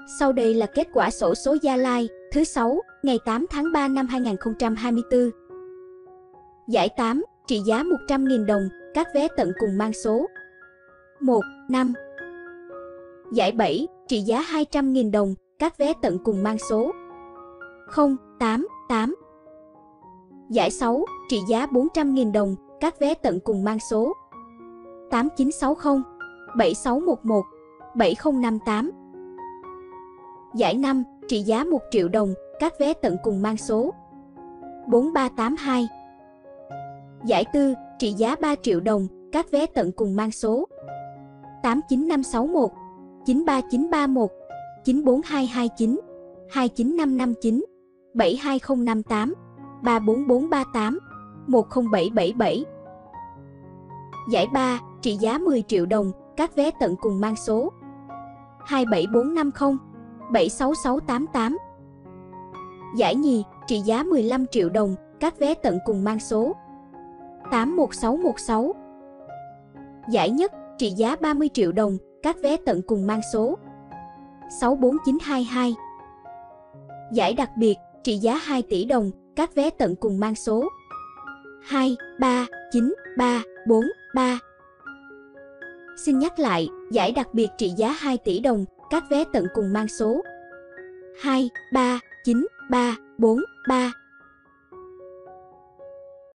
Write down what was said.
Sau đây là kết quả xổ số Gia Lai thứ 6, ngày 8 tháng 3 năm 2024. Giải 8, trị giá 100.000 đồng, các vé tận cùng mang số 1, 5. Giải 7, trị giá 200.000 đồng, các vé tận cùng mang số 0, 8, 8. Giải 6, trị giá 400.000 đồng, các vé tận cùng mang số 8960, 7611, 7058. Giải 5, trị giá 1 triệu đồng, các vé tận cùng mang số 4382. Giải 4, trị giá 3 triệu đồng, các vé tận cùng mang số 89561, 93931, 94229, 29559, 72058, 34438, 10777. Giải 3, trị giá 10 triệu đồng, các vé tận cùng mang số 27450, 76688. Giải nhì, trị giá 15 triệu đồng, các vé tận cùng mang số 81616. Giải nhất, trị giá 30 triệu đồng, các vé tận cùng mang số 64922. Giải đặc biệt, trị giá 2 tỷ đồng, các vé tận cùng mang số 2393343. Xin nhắc lại, giải đặc biệt trị giá 2 tỷ đồng, các vé tận cùng mang số 2393343.